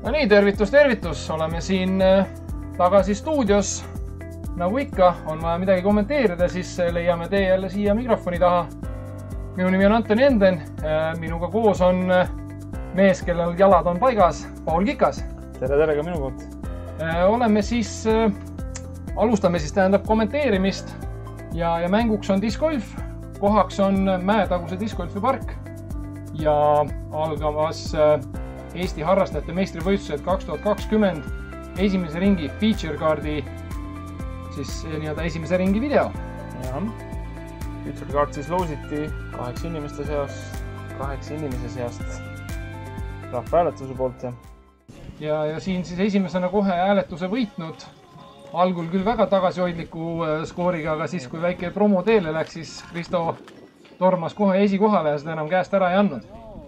No nii, tervitus, oleme siin tagasi stuudios. Nagu ikka, on vaja midagi kommenteerida, siis leiame tee jälle siia mikrofoni taha. Minu nimi on Antoni Enden, minuga koos on mees, kellel jalad on paigas, Paul Kikas. Tere ka minu poolt. Oleme siis, alustame siis tähendab kommenteerimist ja mänguks on discgolf. Kohaks on Mäetaguse discgolfipark ja algamas Eesti harrastajate meistrivõistlused 2020 esimese ringi feature kaardi siis nii-öelda esimese ringi video. Feature kaart siis loositi 8 inimese seast rahvahääletuse poolt. Ja siin siis esimesena kohe hääletuse võitnud. Algul küll väga tagasihoidliku skooriga, aga siis kui väike promo teele läks, siis Kristo tormas kohe esikohale ja seda enam käest ära ei andnud.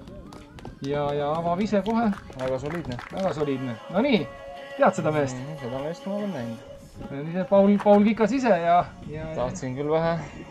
Ja avab ise kohe. Väga soliidne. Väga soliidne. No nii, tead seda meest? Seda meest ma olen näinud. Paul Kikas ise ja... Tahtsin küll vähe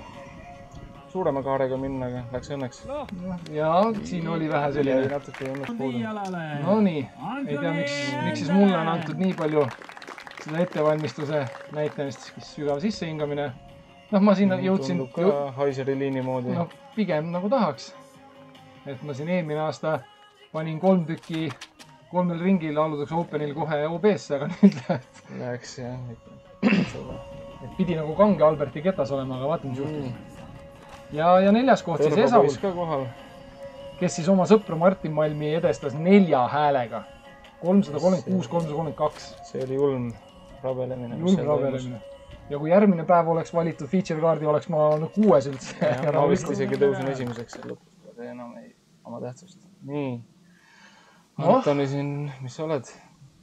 suurema kaarega minna, aga läks õnneks. Ja siin oli vähe selline. Natuke õnneks puudu. No nii, ei tea, miks siis mulle on antud nii palju seda ettevalmistuse näitamist, sügav sissehingamine. Noh, ma siin jõudsin... Tundub ka Haiseri liini moodi. No pigem nagu tahaks. Et ma siin eelmine aasta panin 3 tükki 3 ringil Aludeks Openil kohe OB-sse, aga nüüd läheks jah. Et pidi nagu kange Alberti ketas olema, aga vaata mis juhtus. Ja 4. koht siis Esaul, kes siis oma sõpra Martin Malmi edestas 4 häälega. 336, 332. See oli julm rabelemine. Julm rabelemine. Ja kui järgmine päev oleks valitud feature kaardi, oleks ma 6 üldse. Ma vist isegi tõusin esimeseks lõpuks, aga enam ei oma tähtsust. Nii. Antoni siin, mis sa oled?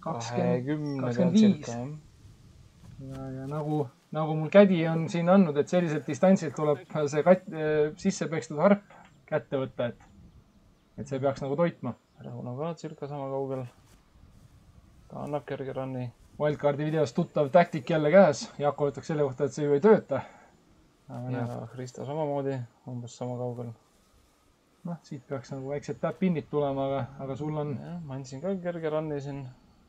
25. Ja nagu mul kädi on siin andnud, et selliselt distantsilt tuleb see sisse pekstud harp kätte võtta, et see peaks nagu toitma. Rahuna ka cirka sama kaugel. Ta annab kerge ranni. Wildcardi videos tuttav taktik jälle käes. Jako ütleks selle kohta, et see ju ei tööta. Ja Kristo samamoodi, umbes sama kaugel. Noh, siit peaks nagu väiksed tap-innid tulema, aga sul on... Ma andsin ka kerge ranni siin.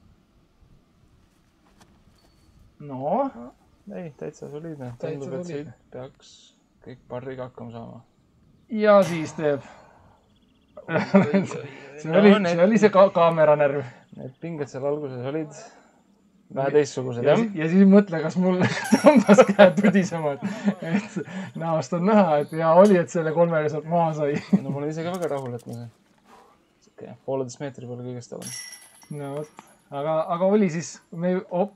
No? Ei, täitsa soliidne. Tundub, et siit peaks kõik parriga hakkama saama. Ja siis teeb. See oli see kaameranärv. Need pinged seal alguses olid vähe teistsugused, jah? Ja siis mõtle, kas mul tõmbas käe tudisema, et näost on näha, et hea oli, et selle 3 sealt maha sai. No ma olen ise ka väga rahul, et ma see 1,5 meetri peale kõigest olen. No võt, aga oli siis me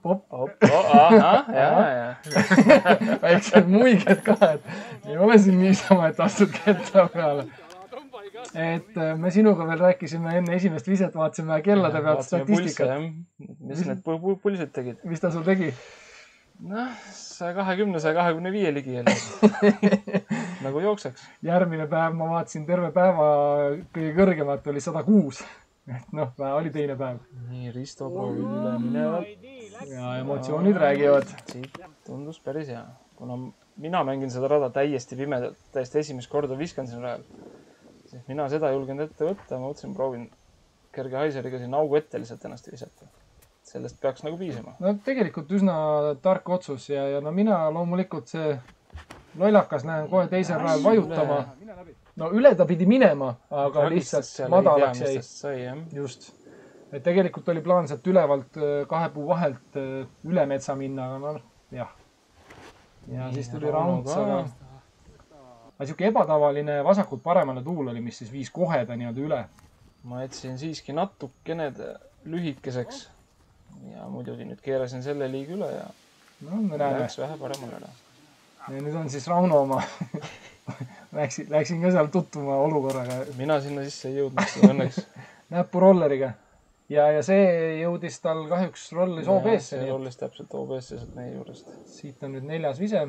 väiksed muiged ka, et ei ole siin niisama, et astud ketta peale. Et me sinuga veel rääkisime enne esimest viset, vaatasime kellade pealt statistikat. Mis need pulsid tegid? Mis ta sul tegi? Noh, 120, 125 ligi jälle. Nagu jookseks. Järgmine päev ma vaatasin terve päeva kõige kõrgemat oli 106. Et noh, oli teine päev. Nii, Risto proovib üle minevad. Ja emotsioonid räägivad. Siit tundus päris hea. Kuna mina mängin seda rada täiesti pimedalt, täiesti esimest korda viskan siin rajal. Mina seda julgenud ette võtta, ma mõtlesin, proovin kerge Haiseriga siin augu ette lihtsalt ennast visata. Sellest peaks nagu piisama. No tegelikult üsna tark otsus ja no mina loomulikult see lollakas näen kohe teisel rajal vajutama. No üle ta pidi minema, aga lihtsalt madalaks jäi. Just. Et tegelikult oli plaan sealt ülevalt 2 puu vahelt üle metsa minna, aga noh, jah. Ja siis tuli raundsaga. Aga siuke ebatavaline vasakult paremale tuul oli, mis siis viis kohe ta nii-öelda üle. Ma jätsin siiski natukene lühikeseks ja muidugi nüüd keerasin selle liigi üle ja läks vähe paremale ära. Ja nüüd on siis Rauno oma. Läksin ka seal tutvuma olukorraga. Mina sinna sisse ei jõudnud õnneks. Näpurolleriga. Ja see jõudis tal kahjuks rollis OB-sse. See rollis täpselt OB-sse sealt meie juurest. Siit on nüüd 4. vise.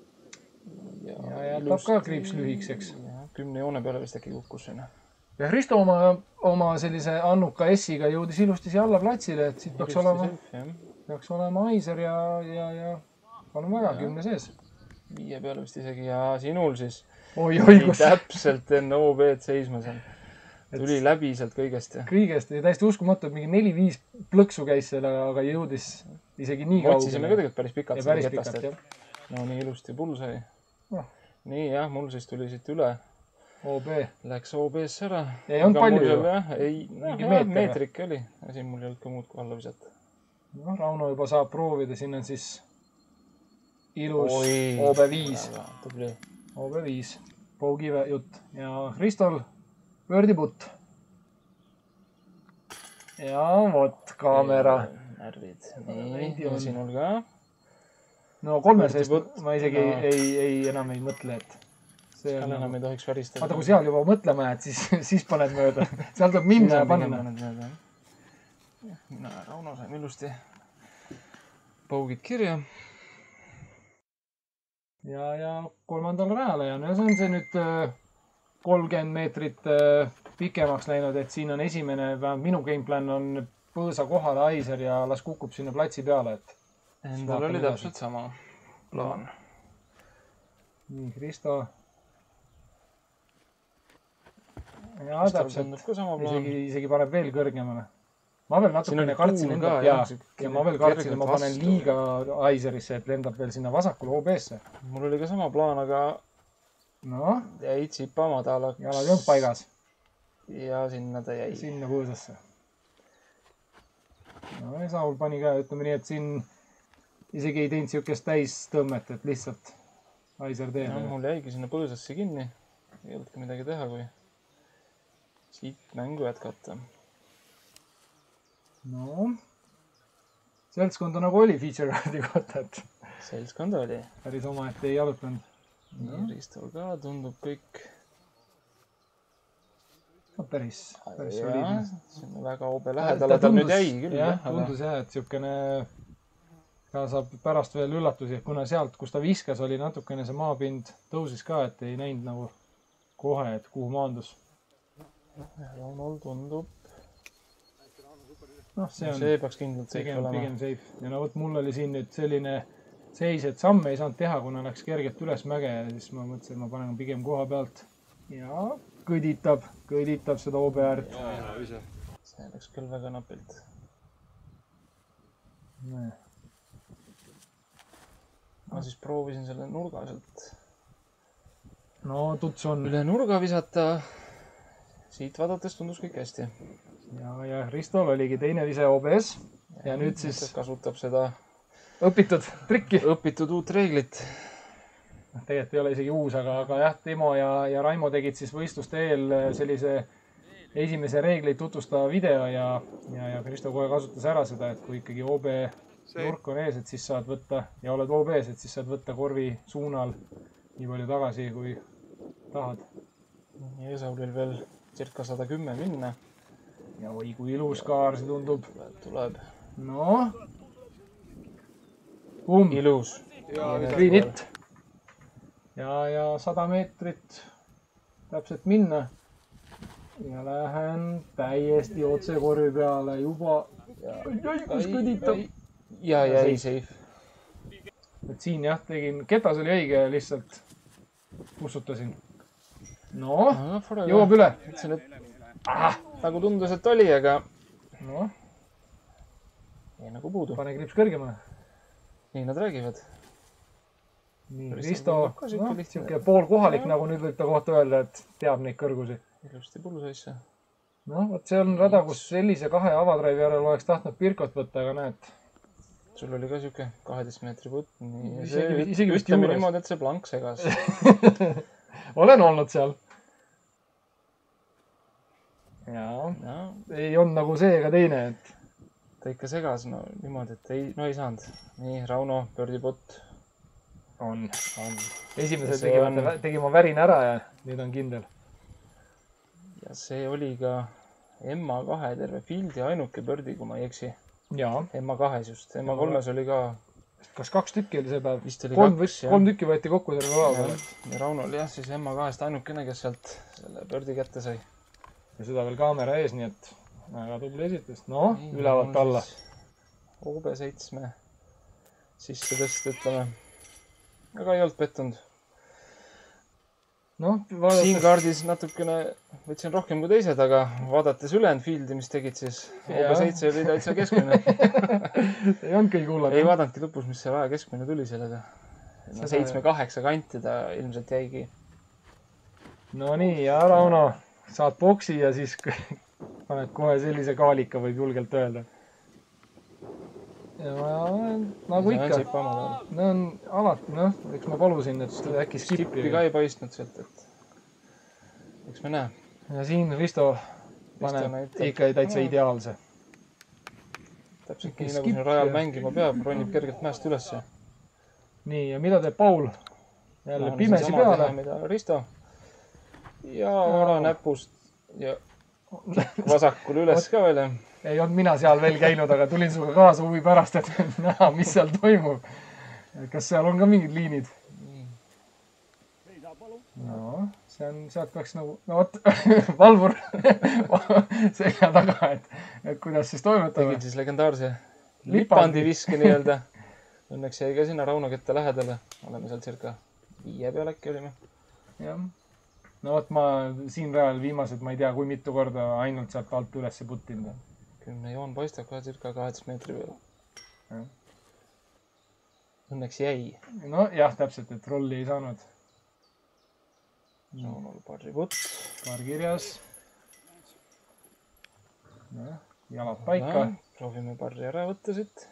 Ja jätab ka kriips lühikseks. 10 joone peale vist äkki kukkus sinna. Ja Risto oma sellise annuka S-iga jõudis ilusti siia alla platsile, et siit peaks olema Haiser ja palun väga 10 sees. 5 peale vist isegi ja sinul siis Oi, kus? Täpselt enne OB-d seisma seal. tuli läbi sealt kõigest ja. Kõigest ja täiesti uskumatu, et mingi 4-5 plõksu käis selle, aga jõudis isegi nii kaugele. Otsisime ka tegelikult päris pikalt. Ja päris pikalt, jah. No nii ilusti pulsai. No. Nii jah, mul siis tuli siit üle. OB. Läks OB-sse ära. Ei olnud palju ju. Ei, meetrik oli. Ja siin mul ei olnud ka muud kohalla visata. No, Rauno juba saab proovida. Siin on siis ilus OB5. Tubli. OB5. Pougive jutt. Ja Kristol pöördiputt. Ja vot kaamera. Närvid. Nii, ja sinul ka. No 3 seest ma isegi ei enam ei mõtle, et see on enam ei tohiks väristada. Vaata, kui seal juba mõtlema jääd, siis paned mööda. Seal tuleb minna ja panna. Mina ja Rauno saime ilusti pougid kirja. Ja 3. rajale ja see on see nüüd 30 meetrit pikemaks läinud, et siin on esimene, minu gameplan on põõsa kohale Aiser ja las kukub sinna platsi peale, et endal oli täpselt sama plaan. Nii, Kristo. Ja täpselt. Isegi paneb veel kõrgemale. Ma veel natukene kartsin enda ja ma veel kartsin, et ma panen liiga Aiserisse, et lendab veel sinna vasakule OB-sse. Mul oli ka sama plaan, aga jäi tsipa madalaks. Jalad ei olnud paigas. Ja sinna ta jäi. Sinna põõsasse. No ja Saul pani ka, ütleme nii, et siin isegi ei teinud siukest täis tõmmet, et lihtsalt Aiser teeb. Mul jäigi sinna põõsasse kinni. Ei olnud ka midagi teha, kui siit mängu jätkata. No, seltskond on nagu oli feature cardi kohta, et seltskond oli. Päris oma, et ei jalutanud. Ristol ka tundub kõik. Päris soliidne. See on väga OB lähedale, ta nüüd jäi küll. Jah, tundus jah, et siukene ka saab pärast veel üllatusi, et kuna sealt, kus ta viskas, oli natukene see maapind tõusis ka, et ei näinud nagu kohe, et kuhu maandus. Raunol tundub. See peaks kindlalt safe olema. Pigem safe. Ja no võt, mul oli siin nüüd selline seis, et samme ei saanud teha, kuna läks kergelt üles mäge ja siis ma mõtlesin, et ma panen pigem koha pealt. Ja kõditab seda OB-äärt. See läks küll väga napilt. Ma siis proovisin selle nurga sealt. No, tuts on. Üle nurga visata. Siit vaadates tundus kõik hästi. Ja Ristol oligi teine vise OBS. Ja nüüd siis kasutab seda õpitud trikki. Õpitud uut reeglit. Tegelikult ei ole isegi uus, aga jah, Timo ja Raimo tegid siis võistluste eel sellise esimese reegleid tutvustava video ja Kristo kohe kasutas ära seda, et kui ikkagi OB nurk on ees, et siis saad võtta ja oled OB-s, et siis saad võtta korvi suunal nii palju tagasi, kui tahad. Ja Saulil veel circa 110 minna. Ja oi, kui ilus kaar see tundub. Tuleb. No. Ilus. Green hit. Ja 100 meetrit täpselt minna. Ja lähen täiesti otse korvi peale juba. Kus kõditab. Ja jäi safe. Et siin jah, tegin, ketas oli õige, lihtsalt kussutasin. No, jõuab üle. Nagu tundus, et oli, aga ei nagu puudu. Pane kriips kõrgemale. Nii nad räägivad. Nii, Risto, siuke poolkohalik, nagu nüüd võib ta kohta öelda, et teab neid kõrgusi. Ilusti pulsaisse. No, võt see on rada, kus sellise 2 avadraivi järel oleks tahtnud Pirkot võtta, aga näed. Sul oli ka siuke 12 meetri putt. Ütleme niimoodi, et see plank segas. Olen olnud seal. Ja, ei olnud nagu see ega teine, et ta ikka segas, no niimoodi, et ei saanud. Nii, Rauno, pöördiputt. On. Esimese tegi ma värin ära ja nüüd on kindel. Ja see oli ka MA2 terve fieldi ainuke pördi, kui ma ei eksi. Jaa. MA2 just. MA3 oli ka. Kas 2 tükki oli see päev? Vist oli 2, jah. 3 tükki võeti kokku terve päeva. Ja Rauno oli jah, siis MA2-st ainukene, kes sealt selle pördi kätte sai. Ja seda veel kaamera ees, nii et väga tubli esitus. No, ülevalt alla. OB7 sisse tõst, ütleme. Aga ei olnud pettunud. Noh, siin kaardis natukene võtsin rohkem kui teised, aga vaadates ülejäänud field'i, mis tegid, siis OB7 oli täitsa keskmine. ei olnud kõige hullem. ei vaadanudki lõpus, mis see aja keskmine tuli sellega. 7-8 kanti ta ilmselt jäigi. No nii, ja Rauno, saad boksi ja siis paned kohe sellise kaalika, võib julgelt öelda. Ja nagu ikka. No on alati, noh, eks ma palusin, et äkki skippi ka ei paistnud sealt, et eks me näe. Ja siin Risto paneb ikka täitsa ideaalse. Täpselt nii, nagu siin rajal mängima peab, ronib kergelt mäest ülesse. Nii, ja mida teeb Paul? Jälle pimesi peale. Mida Risto. Ja vara näpust ja vasakul üles ka veel. Ei olnud mina seal veel käinud, aga tulin suga kaasa huvi pärast, et näha, mis seal toimub. Kas seal on ka mingid liinid? No, see on, sealt peaks nagu, no vot, valvur selja taga, et kuidas siis toimetame. Tegin siis legendaarse lipandi viske nii-öelda. Õnneks jäi ka sinna Rauno kette lähedale. Oleme seal circa 5 peal äkki olime. Jah. No vot, ma siin rajal viimased, ma ei tea, kui mitu korda ainult sealt alt ülesse puttinud. 10 joon paistab ka circa 18 meetri peal. Õnneks jäi. No jah, täpselt, et rolli ei saanud. Raunol parri putt. Paar kirjas. Jalad paika. Proovime parri ära võtta siit.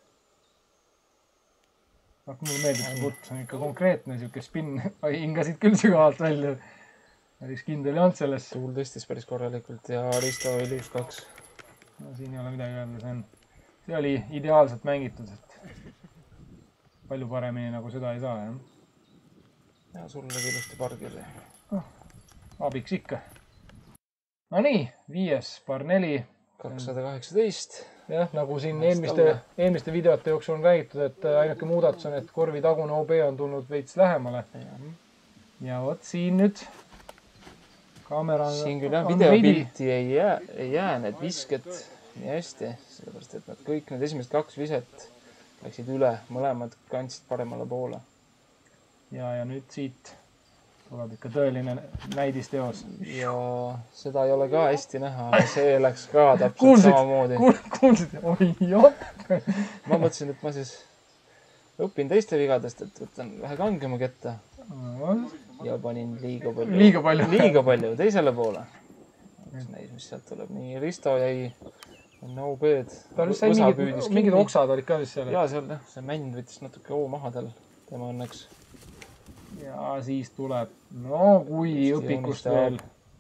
Mulle meeldib see putt, see on ikka konkreetne, siuke spinn. Hingasid küll sügavalt välja. Päris kindel ei olnud sellest. Tuul tõstis päris korralikult ja Risto oli 1-2. No siin ei ole midagi öelda, see oli ideaalselt mängitud, et palju paremini nagu seda ei saa, jah. Ja sul oli ilusti pargiri. Abiks ikka. No nii, 5, par 4. 218. Jah, nagu siin eelmiste videote jooksul on räägitud, et ainuke muudatus on, et korvi tagune OB on tulnud veits lähemale. Ja vot siin nüüd kaamera on... Siin küll jah, videopilti ei jää need visked nii hästi, sellepärast et nad kõik need esimesed 2 viset läksid üle, mõlemad kandsid paremale poole. Ja nüüd siit tuleb ikka tõeline näidisteos. Ja seda ei ole ka hästi näha, see läks ka täpselt samamoodi. Kuulsid? Oi, jah. Ma mõtlesin, et ma siis õpin teiste vigadest, et võtan vähe kangema ketta. Ja panin liiga palju teisele poole. Näis, mis sealt tuleb. Nii, Risto jäi OB-d. Mingid oksad olid ka vist seal? Jaa, seal jah. See mänd võttis natuke oo maha tal. Tema õnneks. Ja siis tuleb, no kui õpikust veel.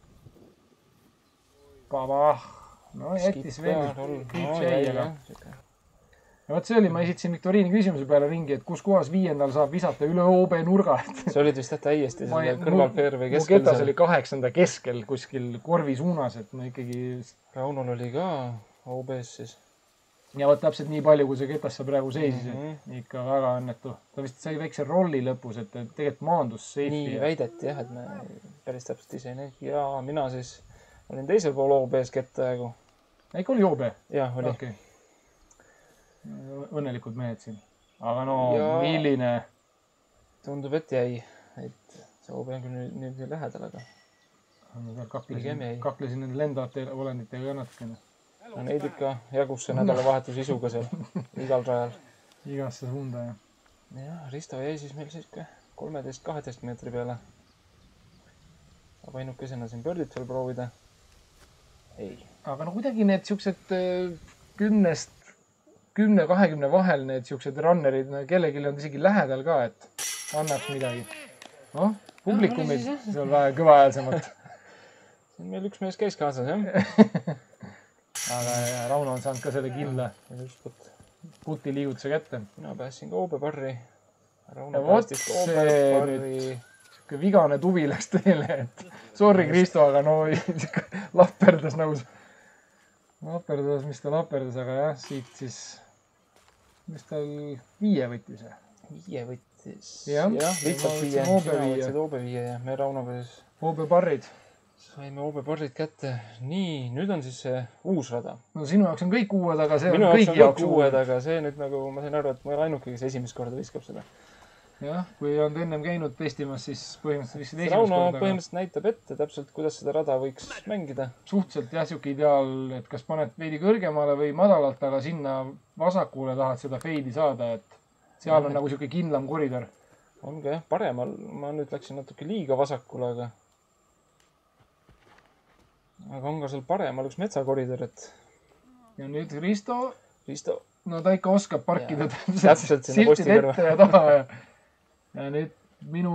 Pabah. No jättis veel. Ja võt see oli, ma esitasin Viktoriini küsimuse peale ringi, et kus kohas 5. saab visata üle OB nurga. See olid vist täiesti selle kõrvalpeerve keskel. Mu ketas oli 8. keskel kuskil korvi suunas, et ma ikkagi... Raunol oli ka OB-s siis. Ja võt täpselt nii palju, kui see ketas sa praegu seisis. Ikka väga õnnetu. Ta vist sai väikse rolli lõpus, et tegelikult maandus seifi. Nii väideti jah, et me päris täpselt ise ei näi. Ja mina siis olin teisel pool OB-s kettaegu. Ikka oli OB? Jah, oli. Okay. Õnnelikud mehed siin. Aga no, milline... Tundub, et jäi. Et see OB on küll nüüd lähedal, aga... Kaklesin nende lendavate olenditega ka natukene. No neid ikka jagus see nädalavahetus isuga seal igal rajal. Igasse suunda, jah. Ja, Risto jäi siis meil siis 13-12 meetri peale. Saab ainukesena siin pördit veel proovida. Ei. Aga no kuidagi need siuksed 10-20 vahel need siuksed runnerid, kellelgi on isegi lähedal ka, et annaks midagi. Noh, publikumid, see on väga kõvahäälsemalt. Siin meil üks mees käis kaasas, jah. Aga Rauno on saanud ka selle kindla puti liigutuse kätte. Mina päässin ka OB parri. Ja vot see nüüd vigane tuvi läks teele, et sorry Kristo, aga no laperdas nagu laperdas, mis ta laperdas, aga jah, siit siis mis tal 5 võttis? 5 võttis. Jah, lihtsalt 5. Sina võtsid OB 5 ja me Raunoga siis OB parrid. Saime OB parrid kätte. Nii, nüüd on siis see uus rada. No sinu jaoks on kõik uued, aga see on kõigi jaoks uued, aga see nüüd nagu ma sain aru, et ma ei ole ainuke, kes esimest korda viskab seda. jah, kui on ennem käinud testimas, siis põhimõtteliselt esimest Rauno korda. põhimõtteliselt näitab ette täpselt, kuidas seda rada võiks mängida. Suhteliselt jah, siuke ideaal, et kas paned veidi kõrgemale või madalalt, aga sinna vasakule tahad seda feidi saada, et seal on nagu siuke kindlam koridor. Ongi jah, paremal. Ma nüüd läksin natuke liiga vasakule, aga on ka seal paremal üks metsakoridor, et... Ja nüüd Risto, no ta ikka oskab parkida täpselt sinna posti kõrva. Siltid ette ja taha ja nüüd minu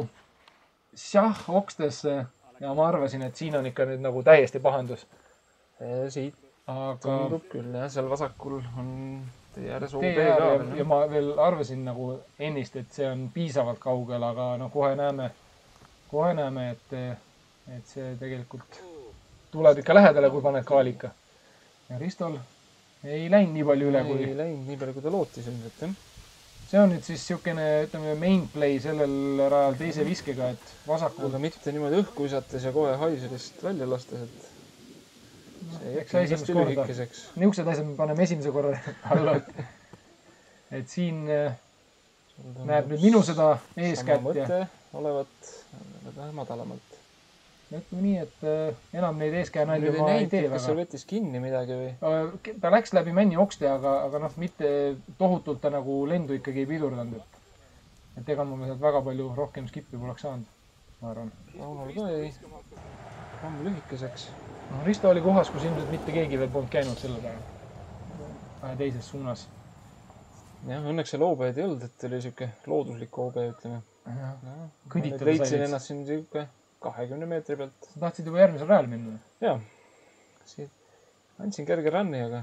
okstesse ja ma arvasin, et siin on ikka nüüd nagu täiesti pahandus. Siit aga... tundub küll jah, seal vasakul on tee ääres OB ka. veel. Ja ma veel arvasin nagu ennist, et see on piisavalt kaugel, aga no kohe näeme, et see tegelikult tuleb ikka lähedale, kui paned kaalika. Ja Ristol ei läinud nii palju üle, ei läinud nii palju, kui ta lootis ilmselt, jah. See on nüüd siis siukene, ütleme, main play sellel rajal teise viskega, et vasakul... Aga mitte niimoodi õhku visates ja kohe Haiserist välja lastes, et see jäkki hästi lühikeseks. Niisugused asjad me paneme esimese korra alla. Et siin näeb nüüd minu seda eeskätt. Sama mõte olevat väga madalamalt. Ütleme nii, et enam neid eeskäänalju ma ei tee väga. Kas seal võttis kinni midagi või? Ta läks läbi männi okste, aga noh, mitte tohutult ta nagu lendu ikkagi ei pidurdanud. Et ega ma sealt väga palju rohkem skippi poleks saanud, ma arvan. Raunol ka ei. Ramm lühikeseks. No, Risto oli kohas, kus ilmselt mitte keegi veel polnud käinud selle päeva. Teises suunas. Jah, õnneks see OB ei olnud, et oli siuke looduslik OB, ütleme. Kõditada leidsin ennast siin siuke 20 meetri pealt. Sa tahtsid juba järgmisel rajal minna? Jaa. Andsin kerge ranni, aga...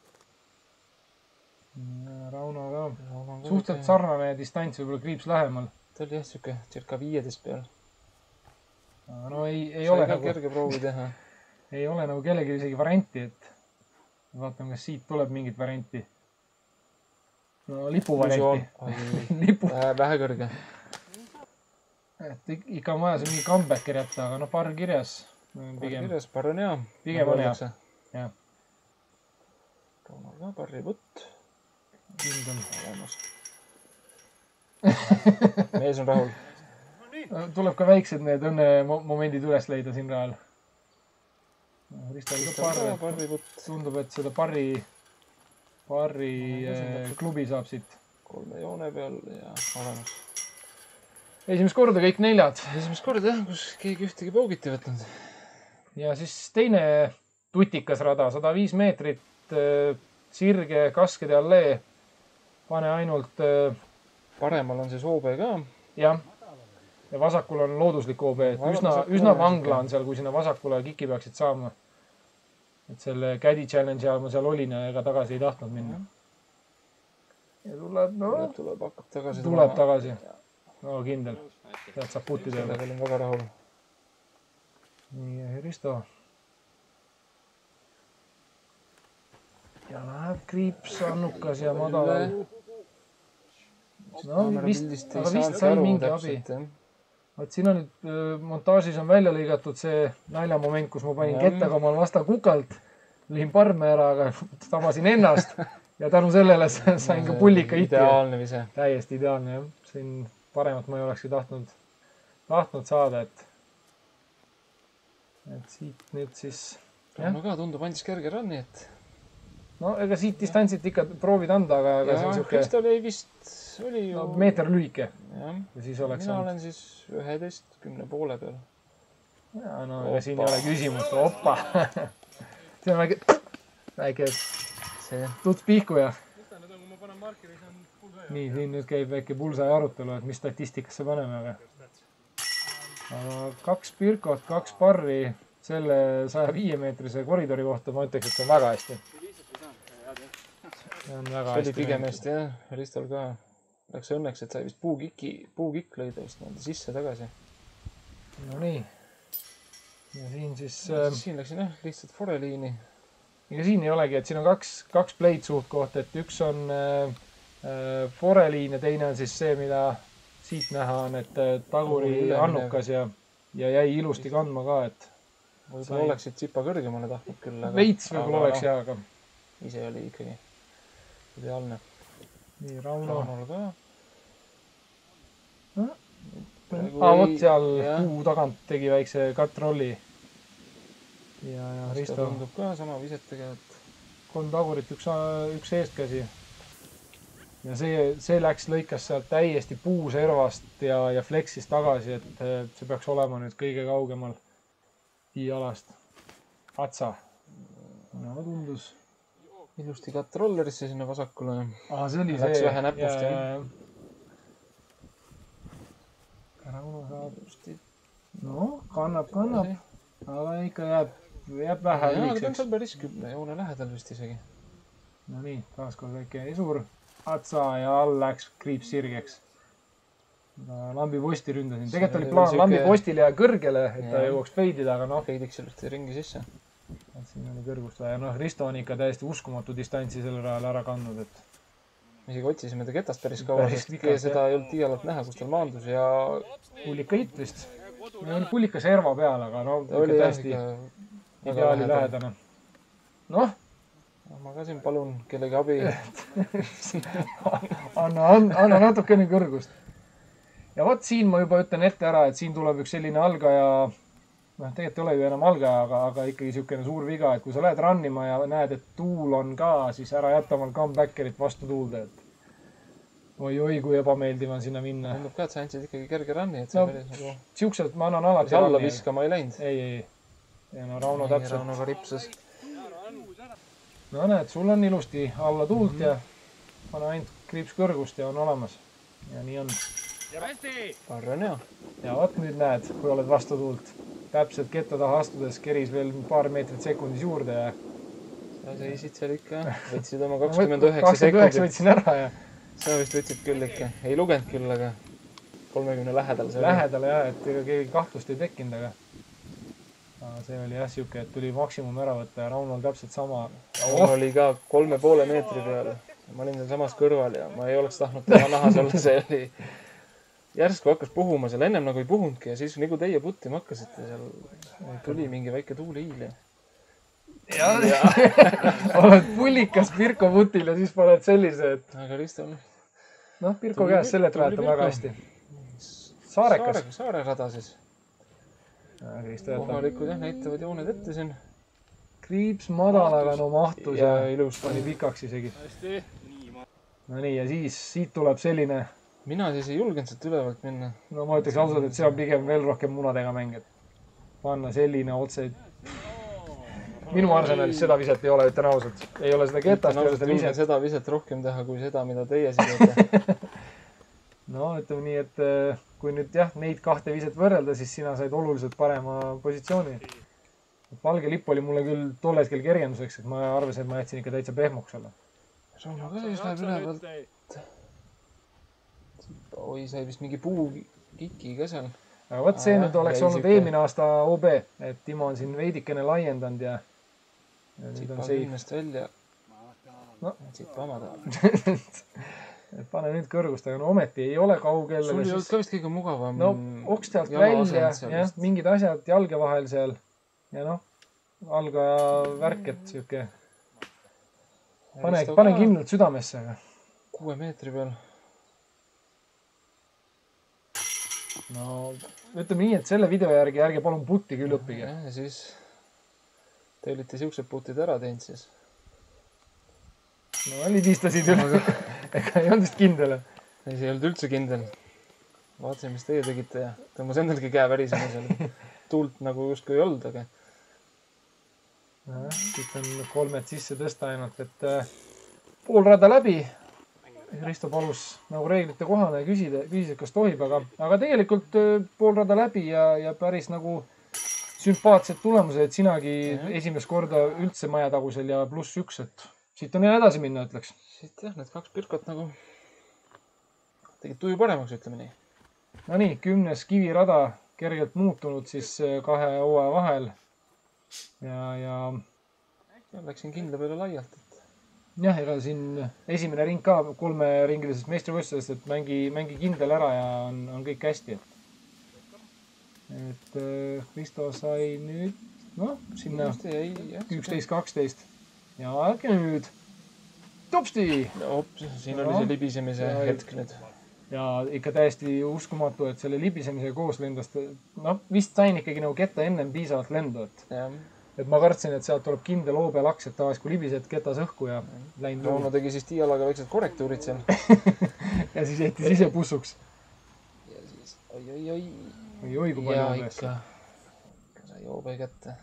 Rauno ka. Suhteliselt sarnane distants võib-olla kriips lähemal. Ta oli jah siuke circa 15 peal. No ei ole nagu... kerge proovi teha. Ei ole nagu kellegi isegi varianti, et... Vaatame, kas siit tuleb mingit varianti. No lipu varianti. Vähe kõrge. Et ikka on vaja see mingi comebacker jätta, aga noh, parr kirjas. Parr on hea. Pigem on hea. Jah. Rauno ka parri võtt. Kindel. Olemas. Mees on rahul. Tuleb ka väiksed need õnnemomendid üles leida siin rajal. Risto oli ka parri võtt. Tundub, et seda parri klubi saab siit. 3 joone peal ja olemas. Esimest korda kõik 4. Esimest korda jah, kus keegi ühtegi poogiti võtnud. Ja siis teine tutikas rada, 105 meetrit, sirge, kaskede allee. Pane ainult... Paremal on siis OB ka. Jah. Ja vasakul on looduslik OB. Üsna vangla on seal, kui sinna vasakule kiki peaksid saama. Et selle Caddy Challenge ajal ma seal olin ja ega tagasi ei tahtnud minna. Ja tuleb, no... Tuleb tagasi. No kindel. Tead saab putti teha. Sellega olin väga rahul. Nii, Risto. Ja läheb kriips, annukas ja madal. No, aga vist sai mingi abi. Vaat siin on nüüd montaažis on välja lõigatud see naljamoment, kus ma panin kettaga omal vasta kukalt. Lõin parme ära, aga tabasin ennast. Ja tänu sellele sain ka pullika iti. Ideaalne vise. Täiesti ideaalne, jah. Siin paremat ma ei olekski tahtnud saada, et siit nüüd siis... Rauno ka tundub andis kerge ranni, et... No ega siit distantsit ikka proovid anda, aga see on siuke... Kristal ei vist oli ju... Meeter lühike. Ja siis oleks mina olen siis 11, 10 poole peal. Ja no ega siin ei ole küsimust. Oppa! See on väike tuts pihku ja... Nii, siin nüüd käib väike pulsai arutelu, et mis statistikasse paneme, aga 2 pirkot, 2 parri selle 105 meetrise koridori kohta ma ütleks, et see on väga hästi. See oli pigem hästi, jah. Ristol ka läks õnneks, et sai vist puukikk lõida vist sisse tagasi. No nii. Ja siin siis... Siin läksin jah, lihtsalt foreliini. Ega siin ei olegi, et siin on 2 pleid suht koht, et üks on... foreliin ja teine on siis see, mida siit näha on, et taguri annukas ja jäi ilusti kandma ka, et võib-olla oleksid tsipa kõrgemale tahtnud küll. Veits võib-olla oleks hea, aga ise oli ikkagi ideaalne. Nii, Raunol ka. Vot seal puu tagant tegi väikse cut-rolli. Ja Risto tundub ka sama viset tegevat. 3 tagurit, üks eestkäsi. Ja see läks lõikas sealt täiesti puuservast ja flexis tagasi, et see peaks olema nüüd kõige kaugemal alast. Atsa. No tundus. Ilusti cut-rollerisse sinna vasakule. See oli läks vähe näpust, jah. Rauno saab. No, kannab. Aga ikka jääb vähe ülikseks. Aga ta on seal päris joone lähedal vist isegi. No nii, taaskord väike esur. Atsa ja all läks kriips sirgeks. Lambi posti ründasin. Tegelikult oli plaan lambi postile ja kõrgele, et ta jõuaks feidida, aga Feidiks sellest ringi sisse. Siin oli kõrgust vaja. Risto on ikka täiesti uskumatu distantsi sellel ajal ära kandnud, et me isegi otsisime ta ketast päris kaua, sest seda ei olnud tiialalt näha, kus tal maandus ja pullika hitt vist. Oli pullika serva peal, aga ikka täiesti ideaali lähedane. Ma ka siin palun kellegi abi. Anna natukene kõrgust. Ja vot siin ma juba ütlen ette ära, et siin tuleb üks selline algaja, tegelikult ei ole ju enam algaja, aga ikkagi siukene suur viga, et kui sa lähed rannima ja näed, et tuul on ka, siis ära jätta omal comebackerit vastu tuulde, et oi, kui ebameeldiv on sinna minna. Tundub ka, et sa andsid ikkagi kerge ranni, et see päris nagu... Siukselt ma annan alati ranni. Alla viskama ei läinud. Ei. Ja Rauno täpselt. Raunoga ripsas. No näed, sul on ilusti alla tuult ja pane ainult kriips kõrgust ja on olemas. Ja nii on. Parre on hea. Ja vot nüüd näed, kui oled vastu tuult. Täpselt ketta taha astudes keris veel paar meetrit sekundis juurde ja... Sa seisid seal ikka, võtsid oma 29 sekundit. 29 võtsin ära ja... Sa vist võtsid küll ikka. Ei lugenud küll, aga 30 lähedal. Lähedal jah, et keegi kahtlust ei tekkinud, aga... See oli jah siuke, et tuli maksimum ära võtta ja Raunol täpselt sama. Raun oli ka 3,5 meetri peal. Ma olin seal samas kõrval ja ma ei oleks tahtnud tema nahas olla. See oli... Järsku hakkas puhuma seal, ennem nagu ei puhunudki ja siis nagu teie putima hakkasite seal. Tuli mingi väike tuulihiil ja... Oled pullikas Pirko putil ja siis paned sellise, et... Aga Risto on... Pirko käes sellet rajatab väga hästi. Saarekas. Saare rada siis. Kohalikud jah, näitavad jooned ette siin. Kriips madalaga mahtus ja ilus. Pani pikaks isegi. No nii, ja siis siit tuleb selline... Mina siis ei julgenud sealt ülevalt minna. No ma ütleks ausalt, et see on pigem veel rohkem munadega mäng. Panna selline otse... Minu arsenalis seda viset ei ole, ütlen ausalt. Ei ole seda ketast, ei ole seda viset. Seda viset rohkem teha kui seda, mida teie siin teete. No ütleme nii, et kui nüüd jah, neid kahte viset võrrelda, siis sina said oluliselt parema positsiooni. Valge lipp oli mulle küll tol hetkel kergenduseks, et ma arvasin, et ma jätsin ikka täitsa pehmoks olla. Rauno ka siis läheb ülevalt. Oi, sai vist mingi puu kiki ka seal. Aga võt see nüüd oleks olnud eelmine aasta OB, et Timo on siin veidikene laiendanud ja Tsipa künnest välja. Tsipa omada. Pane nüüd kõrgust, aga no ometi ei ole kaugel. Sul ei olnud ka vist kõige mugavam. No okstealt välja, jah, mingid asjad jalge vahel seal. Ja noh, algaja värk, et siuke. Pane kindlalt südamesse. 6 meetri peal. No ütleme nii, et selle video järgi ärge palun putti küll õppige. Ja siis te olite siuksed putid ära teinud siis. No lidistasid üle. Ega ei olnud vist kindel. Ei, see ei olnud üldse kindel. Vaatasin, mis teie tegite ja tõmbas endalgi käe värisema seal. Tuult nagu justkui ei olnud, aga... Siit on 3 sisse tõsta ainult, et pool rada läbi. Risto palus nagu reeglite kohane ja küsis, kas tohib, aga tegelikult pool rada läbi ja päris nagu sümpaatsed tulemused, et sinagi esimest korda üldse majatagusel ja +1, et siit on hea edasi minna, ütleks. Siit jah, need 2 Pirkot nagu tegid tuju paremaks, ütleme nii. No nii, 10. kivirada kergelt muutunud siis 2 hooaja vahel ja läksin kindla peale laialt. Jah, ega siin esimene ring ka 3 ringilisest meistrivõistlusest, et mängi kindel ära ja on kõik hästi. Et Risto sai nüüd, noh, sinna 11-12. Ja äkki nüüd tupsti! Siin oli see libisemise hetk nüüd. ja ikka täiesti uskumatu, et selle libisemise koos lendas, noh, vist sain ikkagi nagu ketta ennem piisavalt lendu, et ma kartsin, et sealt tuleb kindel hoobelaks, et tavaliselt kui libised ketas õhku ja läinud Rauno tegi siis tiialaga väiksed korrektuurid seal. ja siis heitis ise pussuks. Ja siis oi, kui palju hoobes. Ikka sai hoobe kätte.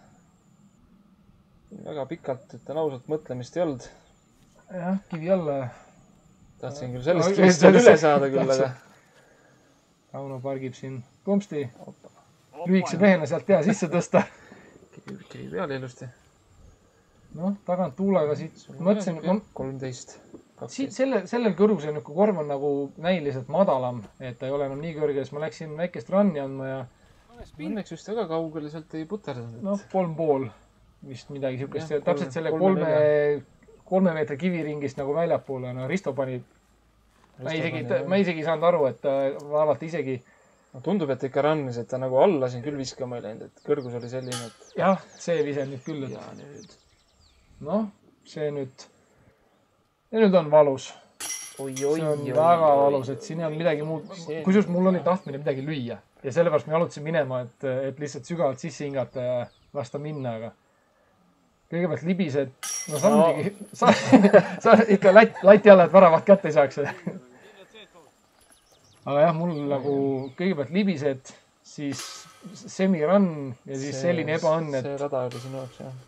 Väga pikalt, ütlen ausalt, mõtlemist ei olnud. Jah, kivi alla. Tahtsin küll sellest kivist üle saada küll, aga... Rauno pargib siin pumpsti. Lühikse mehena sealt tea sisse tõsta. Kivi peale ilusti. Noh, tagant tuulega siit. Mõtlesin... 13. Sellel kõrgusel kui korv on nagu näiliselt madalam, et ta ei ole enam nii kõrge, siis ma läksin väikest ranni andma ja... Õnneks just väga kaugele sealt ei puterdanud. Noh, 3,5 vist midagi siukest. Täpselt selle 3 meetri kiviringist nagu väljapoole. No Risto pani... Ma isegi ei saanud aru, et vaevalt isegi... Tundub, et ikka rannis, et ta nagu alla siin küll viskama ei läinud, et kõrgus oli selline, et... Jah, see vise nüüd küll, et... Ja nüüd... Noh, see nüüd on valus. See on väga valus, et siin on midagi muud. Kusjuures mul oli tahtmine midagi lüüa. Ja sellepärast ma jalutasin minema, et lihtsalt sügavalt sisse hingata ja lasta minna, aga... Kõigepealt libised... No samuti... Sa ikka lati alla, et väravat kätte ei saaks. Aga jah, mul nagu kõigepealt libised, siis semirann ja siis selline ebaõnn, et... See rada oli sinu jaoks, jah.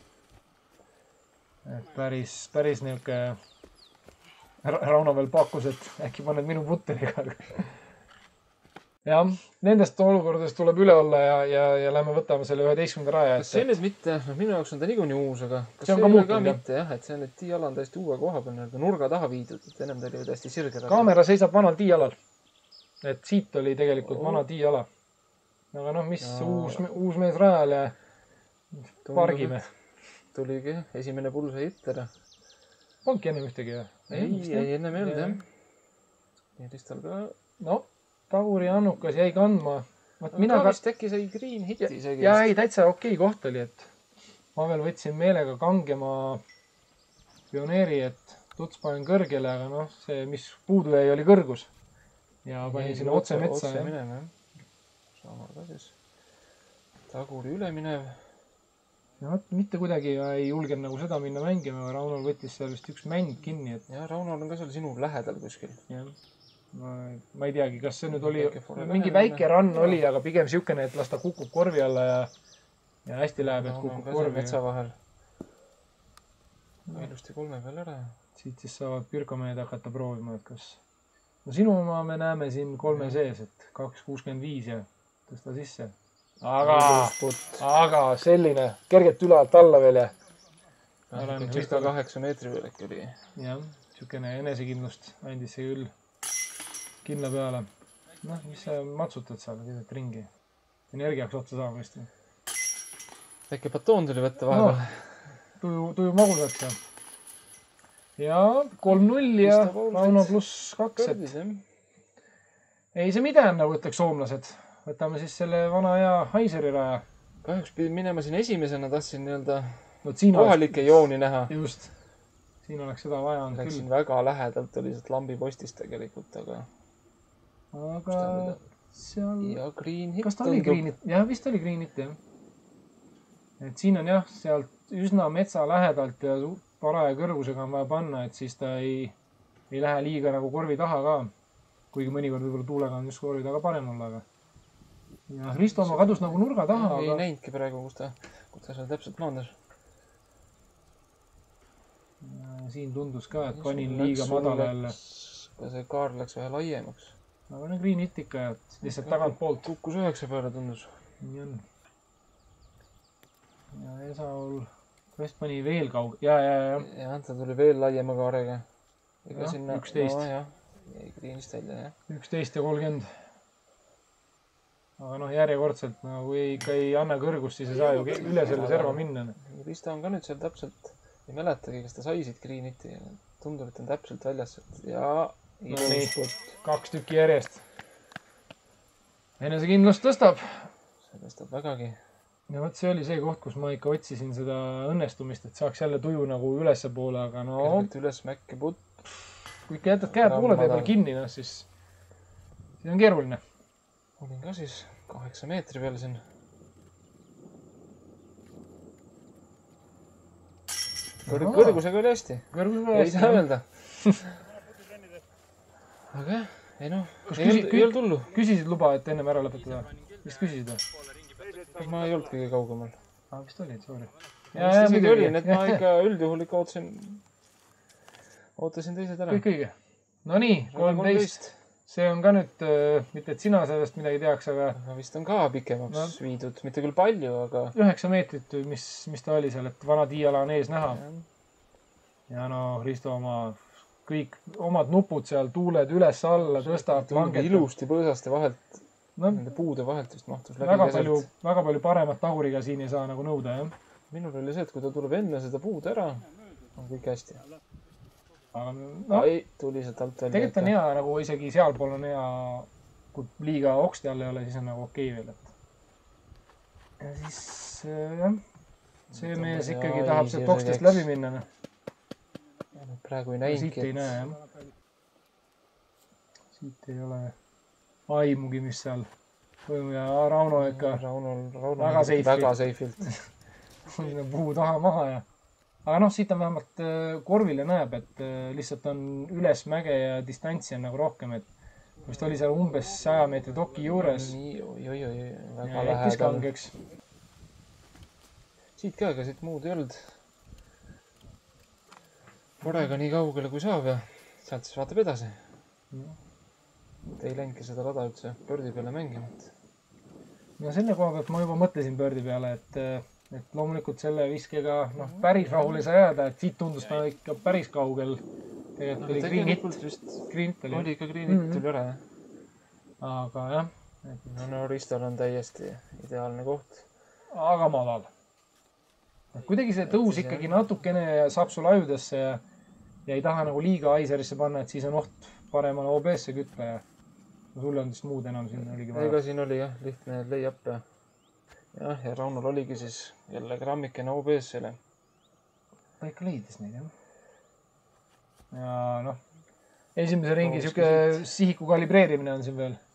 Päris niuke... Rauno veel pakkus, et äkki paned minu puteriga. Jah, nendest olukordadest tuleb üle olla ja lähme võtame selle 11. raja. Kas see nüüd mitte, minu jaoks on ta niikuinii uus, aga kas see on ka mitte, jah, et see on nüüd tiiala on täiesti uue koha peal, nurga taha viidud, et ennem ta oli täiesti sirge. Kaamera seisab vanal tiialal. Et siit oli tegelikult vana tiiala. Aga noh, mis uus mees rajal ja pargime. Tuligi, esimene pull sai ittera. Polnudki ennem ühtegi, jah? Ei, ennem ei olnud, jah. Ja siis tal ka... No, Taguri Annukas jäi kandma. Ka vist äkki sai green hiti isegi. Ja ei, täitsa okei koht oli, et ma veel võtsin meelega kangema pioneeri, et tuts panen kõrgele, aga noh, see, mis puudu jäi, oli kõrgus. Ja panin sinna otse metsa. Otse minev, jah. Sama ka siis. Taguri üle minev. Ja mitte kuidagi ei julgenud nagu seda minna mängima, aga Raunol võttis seal vist üks mäng kinni, et... Ja Raunol on ka seal sinu lähedal kuskil. Jah. Ma ei teagi, kas see nüüd oli... Mingi väike rann oli, aga pigem siukene, et las ta kukub korvi alla ja hästi läheb, et kukub korvi. Metsa vahel. Ilusti 3 peal ära. Siit siis saavad pürkomehed hakata proovima, et kas... No sinu oma me näeme siin 3 sees, et 2,65 ja tõsta sisse. Aga selline, kergelt üle alt alla veel ja... Circa 8 meetri veel äkki oli. Jah, siukene enesekindlust andis see küll kindla peale. Noh, mis sa matsutad seal, keset ringi? Energiaks otsa saama vist. Äkki batoon tuli võtta vahepeal. Tuju magusaks ja... Ja 3-0 ja Rauno pluss 2. Ei see midagi, nagu ütleks soomlased. Võtame siis selle vana hea Haiseri raja. Kahjuks pidin minema siin esimesena, tahtsin nii-öelda kohalikke jooni näha. Just. Siin oleks seda vaja on küll. Läksin väga lähedalt, oli sealt lambipostist tegelikult, aga... Aga seal... Ja green hit. Kas ta oli green hit? Jah, vist oli green hit, jah. Et siin on jah, sealt üsna metsa lähedalt ja paraja kõrgusega on vaja panna, et siis ta ei lähe liiga nagu korvi taha ka. Kuigi mõnikord võib-olla tuulega on just korvi taga parem olla, aga... Ja Risto oma kadus nagu nurga taha, aga... Ei näinudki praegu, kus ta seal täpselt maandas. Siin tundus ka, et panin liiga madala jälle. Ka see kaar läks vähe laiemaks. Aga on green hit ikka, et lihtsalt tagant poolt. Kukkus 9 peale tundus. Nii on. Ja Esaul... Vast pani veel kaug... Ja. Ja, ta tuli veel laiema kaarega. Ja, 11. No jah, jäi greenist välja, jah. 11 ja 30. Aga noh, järjekordselt, kui ikka ei anna kõrgust, siis ei saa ju üle selle serva minna. Rista on ka nüüd seal täpselt... Ei mäletagi, kas ta sai siit green hiti. Tundub, et on täpselt väljas. Ja... No nii, 2 tükki järjest. Enesekindlust tõstab. See tõstab vägagi. Ja võt see oli see koht, kus ma ikka otsisin seda õnnestumist, et saaks jälle tuju nagu ülesse poole, aga no... Kergelt üles mäkke putt. Kui ikka jätad käed poole tee peal kinni, no siis see on keeruline. olin ka siis 8 meetri peal siin. Kõrgusega oli hästi. Ei saa öelda. Aga jah, ei noh, ei olnud hullu. Küsisid luba, et ennem ära lõpetada? Vist küsisid või? Ma ei olnud kõige kaugemal. Vist olid, sorry. Vist isegi olin, et ma ikka üldjuhul ikka ootasin teised ära. Kõik õige. No nii, 13. See on ka nüüd, mitte et sina sellest midagi teaks, aga... Vist on ka pikemaks viidud. Mitte küll palju, aga... 9 meetrit, mis ta oli seal, et vana diiala on ees näha. Ja no, Risto oma... kõik omad nupud seal, tuuled üles-alla, tõstab, langetab. Ilusti põõsaste vahelt, nende puude vahelt vist mahtus läbi keselt. Väga palju paremat taguriga siin ei saa nagu nõuda, jah? Minul oli see, et kui ta tuleb enne seda puud ära, on kõik hästi. Aga no, ei, tuli sealt alt välja. Tegelikult on hea, nagu isegi sealpool on hea, kui liiga oksti all ei ole, siis on nagu okei veel, et. Ja siis, jah, see mees ikkagi tahab sealt okstest läbi minna. Praegu ei näingi. Siit ei näe, jah. Siit ei ole aimugi, mis seal. Ja Rauno ikka väga seifilt. Sinna puu taha maha ja. Aga noh, siit on vähemalt korvile näeb, et lihtsalt on üles mäge ja distantsi on nagu rohkem, et vist oli seal umbes 100 meetri doki juures. Oi, väga lähedal. Siit ka, aga siit muud ei olnud. Korega nii kaugele kui saab ja sealt siis vaatab edasi. Ei läinudki seda rada üldse pördi peale mängima. No selle koha pealt ma juba mõtlesin pördi peale, et loomulikult selle viskega päris rahul ei saa jääda, et siit tundus ta ikka päris kaugel. Tegelikult oli green hit. Oli ikka green hit tuli ära, jah. Aga jah. No Ristol on täiesti ideaalne koht. Aga madal. Kuidagi see tõus ikkagi natukene saab sul ajudesse ja ei taha nagu liiga aiserisse panna, et siis on oht paremale OBS-e kütta ja sulle on vist muud enam siin oligi vaja. Ega siin oli jah, lihtne layup ja Raunol oligi siis jälle grammikene OBS-ele. Ta ikka leidis neid, jah. Ja noh, esimese ringi siuke sihiku kalibreerimine on siin veel.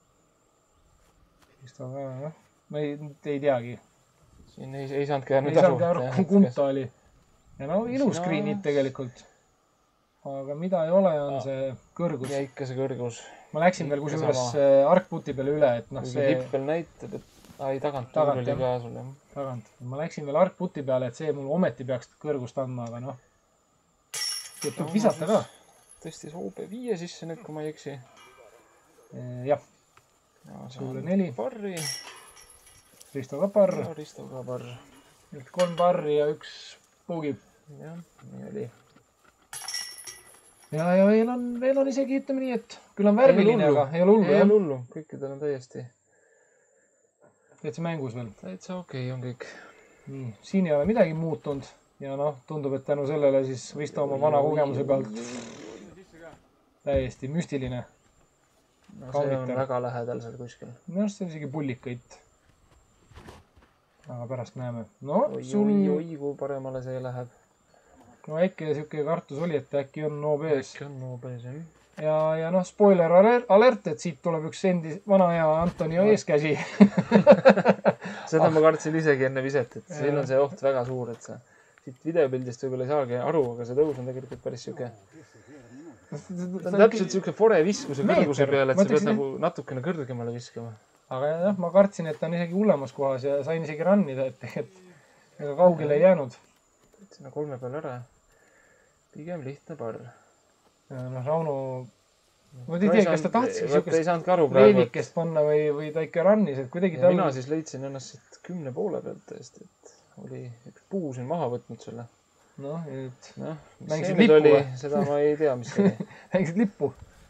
Ma ei teagi. Siin ei saanudki aru. Ei saanudki aru, kumb ta oli. Ja no ilus green hit tegelikult. Aga mida ei ole, on see kõrgus. Ja ikka see kõrgus. Ma läksin veel kusjuures arkputi peale üle, et noh see... Hipp veel näitab, et tagant oli ka sul, jah. Tagant. Ma läksin veel arkputi peale, et see mul ometi peaks kõrgust andma, aga noh. Tuleb visata ka. Tõstis OB5 sisse nüüd, kui ma ei eksi. Jah. Sulle 4. Parri. Risto ka parr. Risto ka parr. 3 parri ja 1 puugib. Jah, nii oli. Ja veel on isegi, ütleme nii, et küll on värviline, aga ei ole hullu. Ei ole hullu. Kõikidel on täiesti. Täitsa mängus veel. Täitsa okei on kõik. Siin ei ole midagi muutunud. Ja noh, tundub, et tänu sellele siis Risto oma vana kogemuse pealt täiesti müstiline. No see on väga lähedal seal kuskil. Minu arust see on isegi pullikõit. Aga pärast näeme. No, oi, kui paremale see läheb. No äkki siuke kartus oli, et äkki on OBS. Äkki on OBS, jah. Ja noh, spoiler alert, et siit tuleb üks vana hea Antonio eeskäsi. Seda ma kartsin isegi enne viset, et siin on see oht väga suur, et sa siit videopildist võib-olla ei saagi aru, aga see tõus on tegelikult päris siuke. Ta on täpselt siuke fore viskuse kõrguse peale, et sa pead nagu natukene kõrgemale viskama. Aga jah, ma kartsin, et ta on isegi hullemas kohas ja sain isegi rannida, et ega kaugele ei jäänud. Sinna 3 peale ära. Pigem lihtne parr. Noh, Rauno... Ma ei tea, kas ta tahtski siukest reevikest panna või ta ikka rannis, et kuidagi tal... Mina siis leidsin ennast siit 10 poole pealt tõesti, et oli üks puu siin maha võtnud selle. Noh, et... mis see nüüd oli, seda ma ei tea, mis see oli. Mängisid lippu.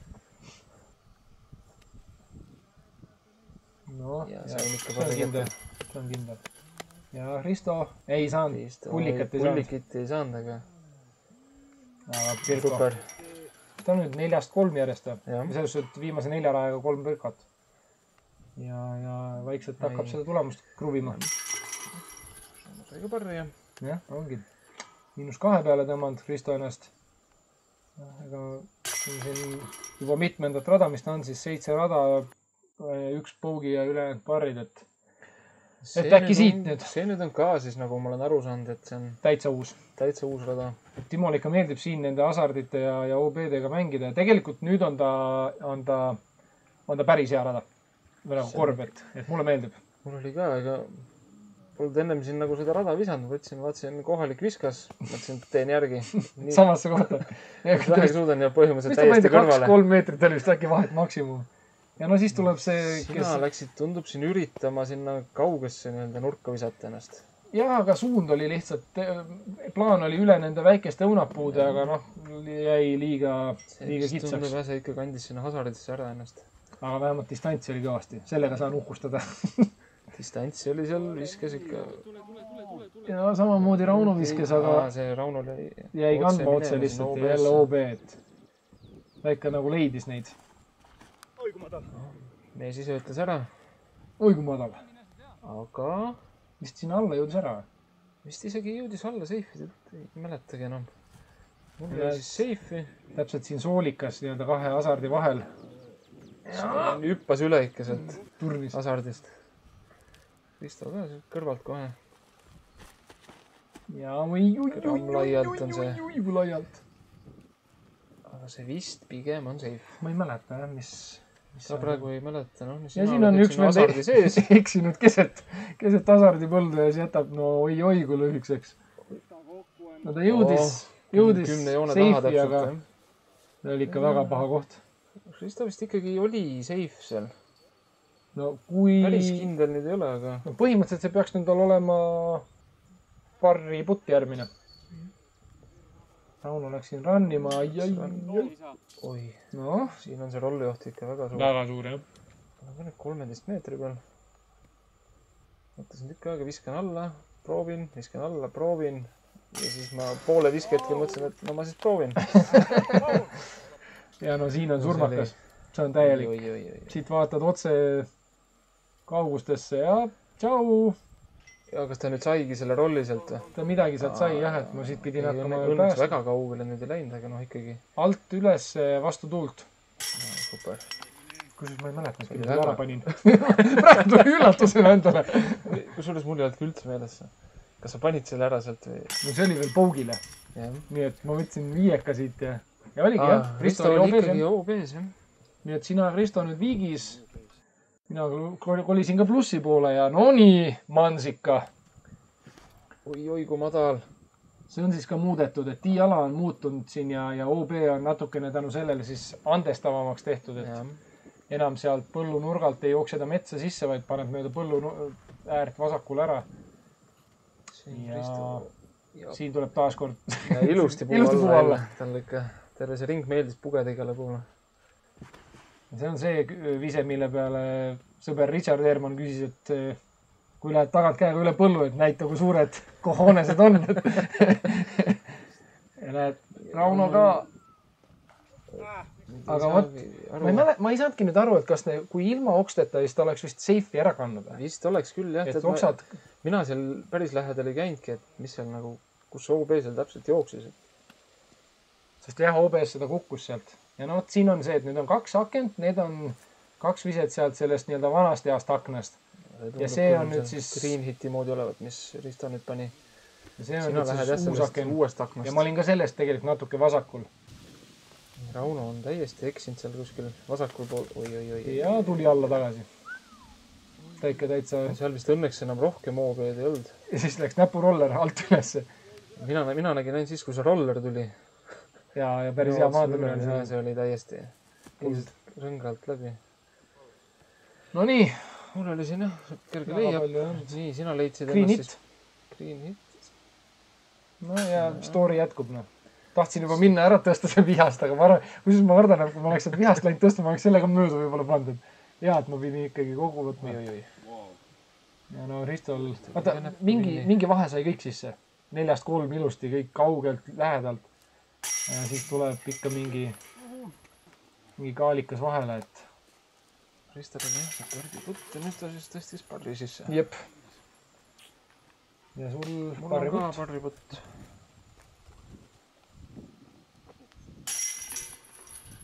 Noh, see on kindel. Ja Risto ei saanud, pullikat ei saanud. Pullikit ei saanud, aga Pirko. Ta on nüüd 4-3 järjest. Selles suhtes, et viimase 4 rajaga 3 Pirkat. Ja vaikselt hakkab seda tulemust kruvima. Sai ka parri, jah. Jah, ongi. -2 peale tõmmanud Risto ennast. Ega siin juba mitmendat rada, mis ta on siis 7 rada, 1 paugi ja ülejäänud parrid, et äkki siit nüüd. See nüüd on ka siis, nagu ma olen aru saanud, et see on täitsa uus rada. Timole ikka meeldib siin nende hasardite ja OB-dega mängida ja tegelikult nüüd on ta päris hea rada. Või nagu korb, et mulle meeldib. Mul oli ka, ega polnud ennem siin nagu seda rada visanud, vaatasin kohalik viskas, mõtlesin, et teen järgi. Samasse kohta. Vähe suudan ja põhimõtteliselt täiesti kõrvale. 2-3 meetrit oli vist äkki vahet maksimum. Ja no siis tuleb see, Sina läksid, tundub siin üritama sinna kaugesse nurka visata ennast. Jah, aga suund oli lihtsalt, plaan oli üle nende väikeste õunapuude, aga noh, jäi liiga kitsaks. Tundub jah, see ikka kandis sinna hasardisse ära ennast. Aga vähemalt distantsi oli kõvasti. Sellega saan uhkustada. Distantsi oli seal, viskes ikka. Ja samamoodi Rauno viskes, aga see Rauno jäi kandma otse lihtsalt ja jälle OB, et ta ikka nagu leidis neid. Oi kui madal. Mees ise ütles ära. Oi kui madal. Aga vist siin alla jõudis ära. Vist isegi jõudis alla seifi, ei mäletagi enam. Mul jäi siis seifi. Täpselt siin soolikas nii-öelda 2 hasardi vahel. Hüppas üle ikka sealt Turnis. Hasardist. Risto ka kõrvalt kohe. Ja laialt on see. Kui laialt. Aga see vist pigem on seif. Ma ei mäleta jah, mis sa praegu ei mäleta. Ja siin on üks veel eksinud keset hasardipõldu ja siis jätab oi kui lühikeseks. No ta jõudis seifi, aga see oli ikka väga paha koht. Risto vist ikkagi oli seif seal. No kui... Päris kindel nüüd ei ole, aga... No põhimõtteliselt see peaks nüüd tal olema parri putti järgmine. Rauno läks siin rannima. Oi. No. Siin on see rollijoht ikka väga suur. Väga suur, jah. Aga nüüd 13 meetri peal. Mõtlesin tükk aega, viskan alla, proovin, viskan alla, proovin. Ja siis ma poole viskehetkel mõtlesin, et no ma siis proovin. Ja no siin on surmakas. See on täielik. Siit vaatad otse kaugustesse ja tšau. Ja kas ta nüüd saigi selle rolli sealt või? Ta midagi sealt sai jah, et ma siit pidin hakkama õnneks väga kaugele nüüd ei läinud, aga noh ikkagi. Alt üles vastu tuult. Super. Kusjuures ma ei mäleta, mis pidi ära panin. Praegu tuli üllatusena endale. Kusjuures mul ei olnud üldse meeles. Kas sa panid selle ära sealt või? No see oli veel paugile. Nii et ma võtsin 5 siit ja oligi jah. Risto oli ikkagi OB-s jah. Nii et sina, Risto, nüüd viigis. Mina kolisin ka plussi poole ja no nii, Mansika. Oi, kui madal. See on siis ka muudetud, et tiiala on muutunud siin ja OB on natukene tänu sellele siis andestavamaks tehtud, et enam sealt põllu nurgalt ei jookseda metsa sisse, vaid paned mööda põllu äärt vasakul ära. Ja siin tuleb taas kord ilusti puu alla. Tal ikka terve see ring meeldis pugeda igale poole. See on see vise, mille peale sõber Richard Ehrman küsis, et kui lähed tagant käega üle põllu, et näita, kui suured kohoonesed on. Ja näed, Rauno ka. Aga ma ei saanudki nüüd aru, et kas kui ilma oksteta, siis ta oleks vist seifi ära kandnud. Vist oleks küll, jah. Mina seal päris lähedal ei käinudki, et mis seal nagu, kus OB seal täpselt jooksis. Sest jah, OB-s seda kukkus sealt. Ja no siin on see, et nüüd on 2 akent, need on 2 viset sealt sellest nii-öelda vanast heast aknast. Ja see on nüüd siis... Green hiti moodi olevat, mis Risto nüüd pani. Ja see on nüüd siis uus akent. Ja ma olin ka sellest tegelikult natuke vasakul. Rauno on täiesti eksinud seal kuskil vasakul pool. Oi. Ja tuli alla tagasi. Ta ikka täitsa... Seal vist õnneks enam rohkem OB-d ei olnud. Ja siis läks näpuroller alt ülesse. Mina nägin ainult siis, kui see roller tuli. Ja päris hea maadumine oli. See oli täiesti rõngralt läbi. No nii. Mul oli siin jah, kerge leiab. Nii, sina leidsid Green hit. Green hit. No ja story jätkub. Tahtsin juba minna ära tõsta see vihast, aga ma kardan, et kui ma oleks seda vihast läinud tõsta, ma oleks sellega mööda võib-olla pandud. Ja, et ma pidin ikkagi kogu võtma. Ja no Ristol... Vaata, mingi vahe sai kõik sisse. 4-3 ilusti, kõik kaugelt, lähedalt. Ja siis tuleb ikka mingi kaalikas vahele, et... Ristel oli jah, et võrgiputt ja nüüd ta siis tõstis parri sisse. Jep. Ja sul parriputt. Mul on ka parriputt.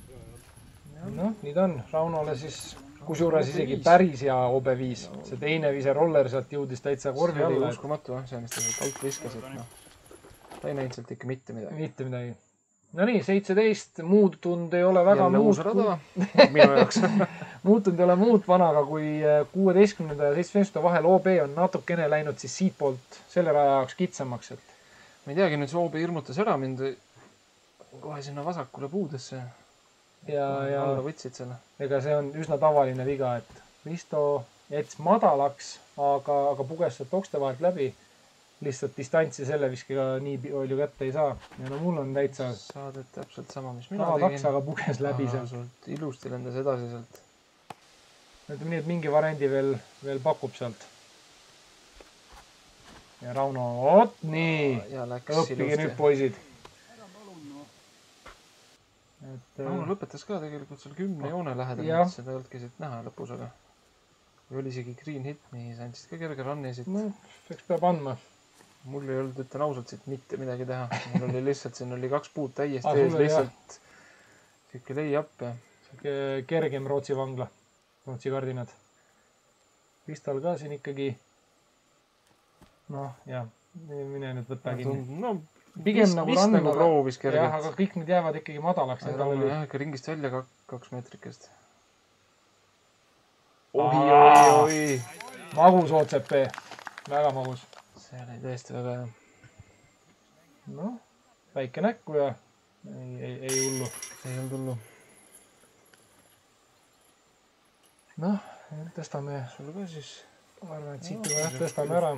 Noh, nii ta on. Raunole siis kusjuures isegi päris hea OB5. See teine vise roller sealt jõudis täitsa korvi alla. Uskumatu, see on, mis ta sealt alt viskasid. Ta ei näinud sealt ikka mitte midagi. Mitte midagi. No nii, 17. Muutunud ei ole väga muud. Minu jaoks. Muutunud ei ole muud vanaga, kui 16. ja 17. vahel OB on natukene läinud siis siit poolt selle raja jaoks kitsamaks. Ma ei teagi, nüüd see OB hirmutas ära mind kohe sinna vasakule puudesse. Ja alla võtsid selle. Ega see on üsna tavaline viga, et Risto jättis madalaks, aga puges sealt okste vahelt läbi. Lihtsalt distantsi selle viskega nii palju kätte ei saa. Ja no mul on täitsa... Saaded täpselt sama, mis mina tegin. Aga puges läbi sealt. Ilusti lendas edasi sealt. Ütleme nii, et mingi variandi veel pakub sealt. Ja Rauno, oot nii! Õppige nüüd poisid. Rauno lõpetas ka tegelikult seal 10 joone lähedal. Seda ei olnudki siit näha lõpus, aga oli isegi green hit, nii sa andsid ka kerge runni siit. No, eks peab andma. Mul ei olnud, ütlen ausalt, siit mitte midagi teha. Mul oli lihtsalt, siin oli 2 puud täiesti ees, lihtsalt siuke lay-up. Kergem Rootsi vangla, Rootsi kardinad. Ristal ka siin ikkagi. Noh, jah, mine nüüd võtta kinni. No, pigem nagu rann, proovis kergelt. Jah, aga kõik need jäävad ikkagi madalaks. Jah, ikka ringist välja 2 meetrikest. Oi. Magus OCP. Väga magus. See oli tõesti väga hea. Noh, väike näkku ja ei hullu. Ei olnud hullu. Noh, tõstame. Sul ka siis. Ma arvan, et siit juba tõstame ära.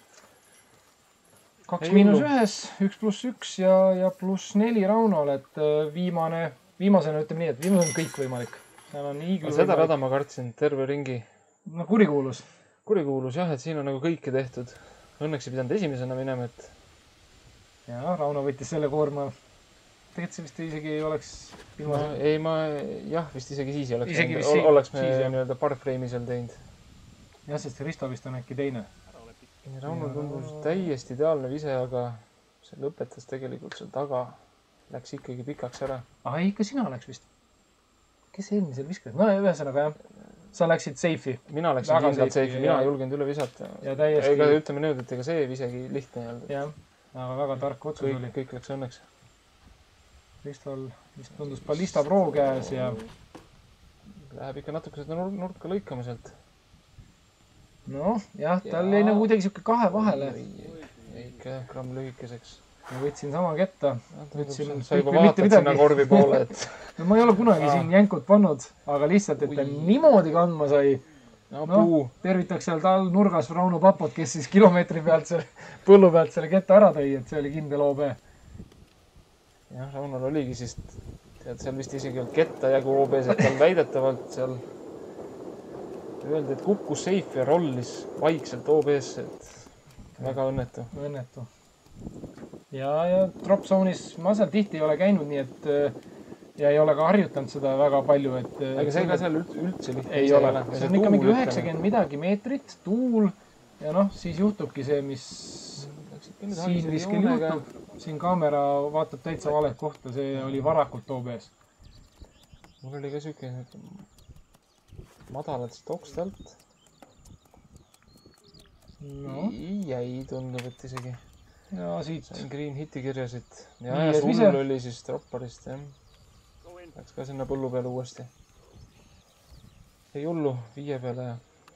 2-1, 1+1 ja +4 Raunol, et viimasena ütleme nii, et viimasena on kõik võimalik. Seda rada ma kartsin terve ringi. No kurikuulus. Kurikuulus jah, et siin on nagu kõike tehtud. Õnneks ei pidanud esimesena minema, et... Ja, Rauno võttis selle koorma. Tegelikult see vist isegi ei oleks... Ei, jah, vist isegi siis oleks me nii-öelda parframe'i seal teinud. Jah, sest Risto vist on äkki teine. Rauno tundus täiesti ideaalne vise, aga see lõpetas tegelikult seal taga. Läks ikkagi pikaks ära. Aga ikka sina läks vist. Kes eelmisel viskas? No ühesõnaga jah. Sa läksid safe'i. Mina läksin kindlalt safe'i. Mina ei julgenud üle visata. Ega ütleme nüüd, et ega see visegi lihtne ei olnud. Jah, aga väga tark otsus oli. Kõik läks õnneks. Ristol vist tundus ballista pro käes ja... Läheb ikka natuke seda nurka lõikama sealt. Noh, jah, tal ei nagu kuidagi siuke 2 vahele. Ikka gramm lühikeseks. Ma võtsin sama ketta. Sa juba vaatad sinna korvi poole, et... No ma ei ole kunagi siin jänkut pannud, aga lihtsalt, et ta niimoodi kandma sai. Noh, tervitaks seal tal nurgas Rauno Papot, kes siis kilomeetri pealt põllu pealt selle ketta ära tõi, et see oli kindel OB. Jah, Raunol oligi siis, tead, seal vist isegi olnud ketta jagu OB-s, et tal väidetavalt seal öeldi, et kukkus safe ja rollis vaikselt OB-sse, et väga õnnetu. Õnnetu. Ja drop zone'is ma seal tihti ei ole käinud, nii et ja ei ole ka harjutanud seda väga palju, et... Aga see ka seal üldse lihtne ei ole. See on ikka mingi 90 midagi meetrit, tuul ja noh, siis juhtubki see, mis siin viskel juhtub. Siin kaamera vaatab täitsa valet kohta, see oli varakult OB-s. Mul oli ka siuke madalalt siit okstalt. Ei tundub, et isegi. Ja siit. Sain green hiti kirjasid. Ja sul oli siis dropparist, jah. Läks ka sinna põllu peale uuesti. Ei hullu, 5 peale.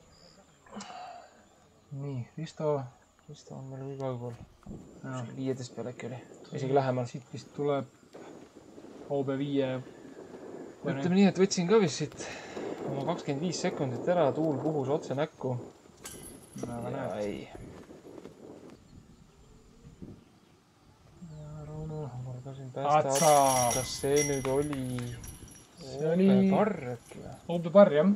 Nii, Risto on meil või kaugel. 15 peale äkki oli. Isegi lähemal. Siit vist tuleb OB5. Ütleme nii, et võtsin ka vist siit oma 25 sekundit ära, tuul puhus otse näkku. Aga näed. Ei. Kas see nüüd oli OB-parr äkki või? OB-parr, jah.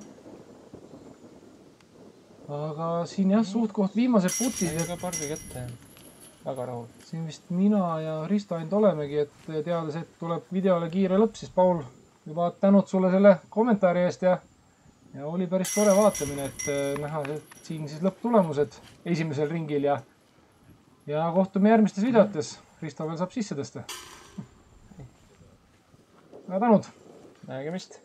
Aga siin jah, suht koht viimased putid. Ega parri kätte. Väga rahul. Siin vist mina ja Risto ainult olemegi, et teades, et tuleb videole kiire lõpp, siis Paul juba tänud sulle selle kommentaari eest ja oli päris tore vaatamine, et näha siin siis lõpptulemused esimesel ringil ja kohtume järgmistes videotes. Risto veel saab sisse tõsta. Väga tänud. Nägemist.